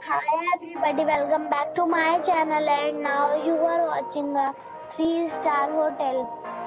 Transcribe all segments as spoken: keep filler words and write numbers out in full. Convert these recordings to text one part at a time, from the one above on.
Hi everybody, welcome back to my channel and now you are watching a three star hotel.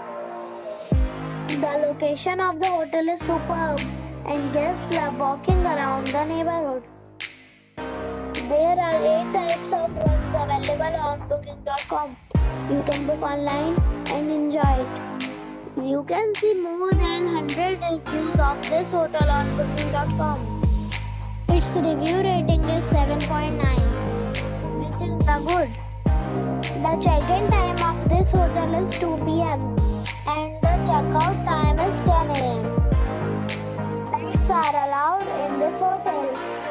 The location of the hotel is superb and guests love walking around the neighborhood. There are eight types of rooms available on booking dot com. You can book online and enjoy it. You can see more than one hundred reviews of this hotel on booking dot com. Its review rating is seven point nine, which is the good. The check-in time of this hotel is two p m and the checkout time is ten a m Pets are allowed in this hotel.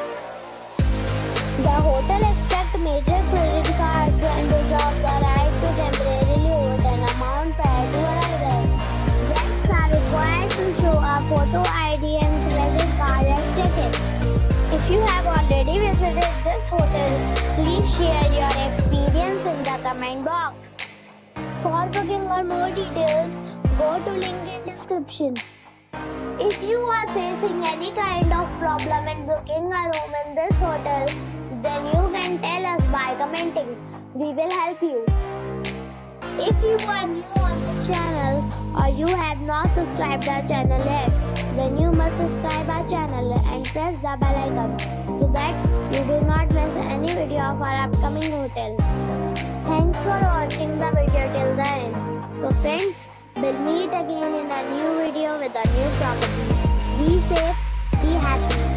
The hotel accepts major credit cards and reserves the right to temporarily hold an amount prior to arrival. Guests are required to show a photo I D and credit card at check-in. If you have already visited this hotel, please share your experience in the comment box. For booking or more details, go to link in description. If you are facing any kind of problem in booking a room in this hotel, then you can tell us by commenting. We will help you. If you are new on this channel or you have not subscribed our channel yet, then you must subscribe our channel and press the bell icon so that you do not miss any video of our upcoming hotel. Thanks for watching the video till the end. So friends, we'll meet again in a new video with a new property. Be safe, be happy.